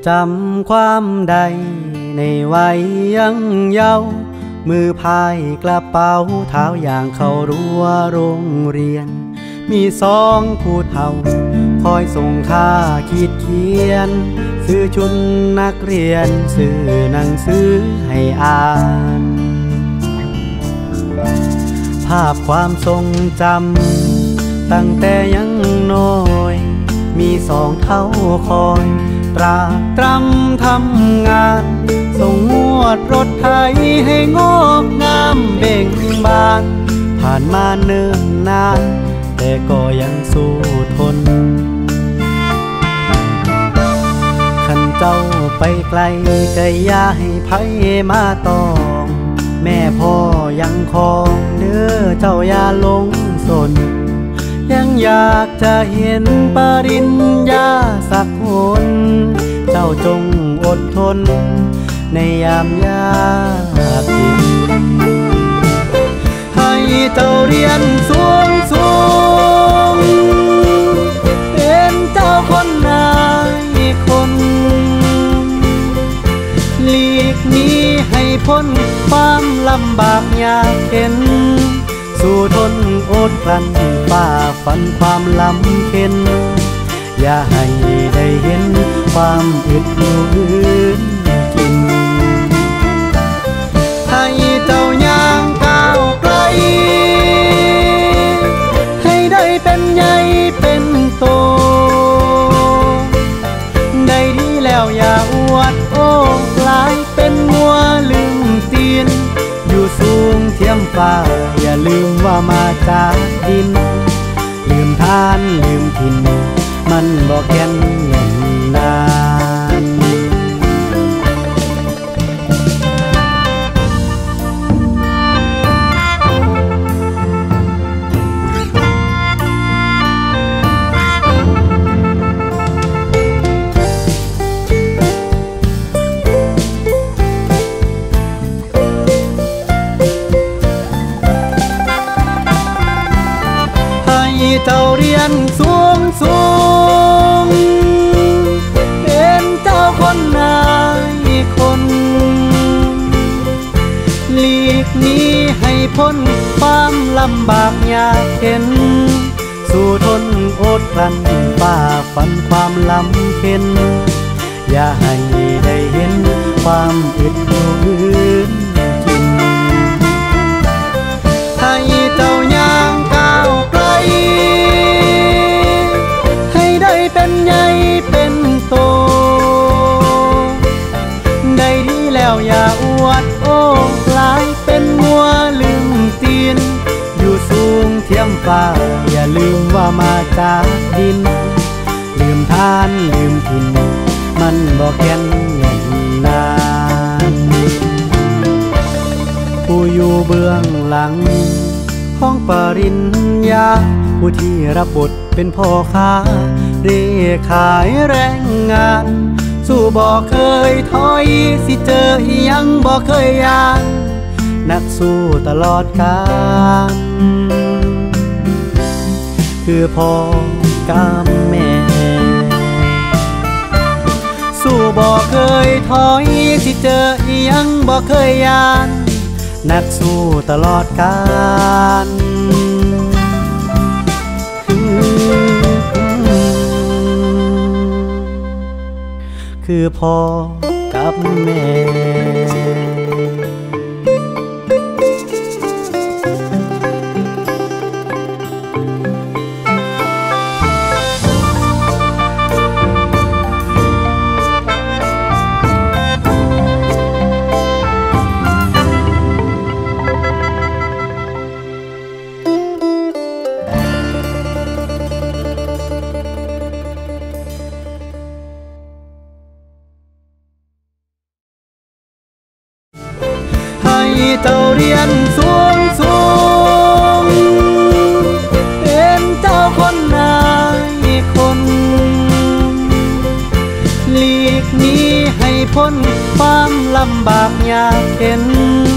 จำความใดในวัยยังเยาว์มือพายกระเป๋าเท้าอย่างเข้ารั้วโรงเรียนมีสองผู้เฒ่าคอยส่งค่าขีดเขียนซื้อชุดนักเรียนซื้อหนังสือให้อ่านภาพความทรงจำตั้งแต่ยังน้อยมีสองเท่าคอยตราตรำทำงานส่งงวดรถไถให้งอกงามเบ่งบานผ่านมาเนิ่นนานแต่ก็ยังสู้ทนขันเจ้าไปไกลก็อย่าให้ไผมาตองแม่พ่อยังคองเด้อเจ้าอย่าลงสนยังอยากจะเห็นปริญญาสักคนเจ้าจงอดทนในยามยากเย็นให้เจ้าเรียนสูงสูงเป็นเจ้าคนนายคนหลีกหนีให้พ้นความลำบากยากเข็นสู้ทนอดกลั้นฝ่าฟันความลำเข็นอย่าให้ได้เห็นความอึดอยู่อื่นกินให้เจ้าย่างก้าวไกลให้ได้เป็นใหญ่เป็นโตได้ดีแล้วอย่าอวดโอ้กลายเป็นมัวลืมตีนอยู่สูงเทียมฟ้าอย่าลืมว่ามาจากดินลืมทานลืมถิ่นมันบอกแก่นเงินนานเจ้าเรียนสูงสูงเป็นเจ้าคนนายคนหลีกหนีให้พ้นความลำบากยากเข็นสู้ทนอดกลั้นฝ่าฟันความลำเข็นอย่าให้ได้เห็นความอึดอยู่อื่นกินให้เจ้าย่างก้าวไกลให้ได้เป็นใหญ่เป็นโตได้ดีแล้วอย่าอวดโอ้กลายเป็นมัวลืมตีนอยู่สูงเทียมฟ้าอย่าลืมว่ามาจากดินลืมทานลืมถิ่นมันบอกแก่นเงินนานผู้อยู่เบื้องหลังห้องปริญญาผู้ที่รับบทเป็นพ่อค้าเร่ขายแรงงานสู้บ่เคยถอยสิเจอยังบ่เคยยานนักสู้ตลอดกาลคือพ่อกับแม่สู้บ่เคยถอยสิเจอยังบ่เคยยานนักสู้ตลอดกาลคือพ่อกับแม่เจ้าเรียนสูงสูงเป็นเจ้าคนนายคนหลีกหนีให้พ้นความลำบากยากเข็น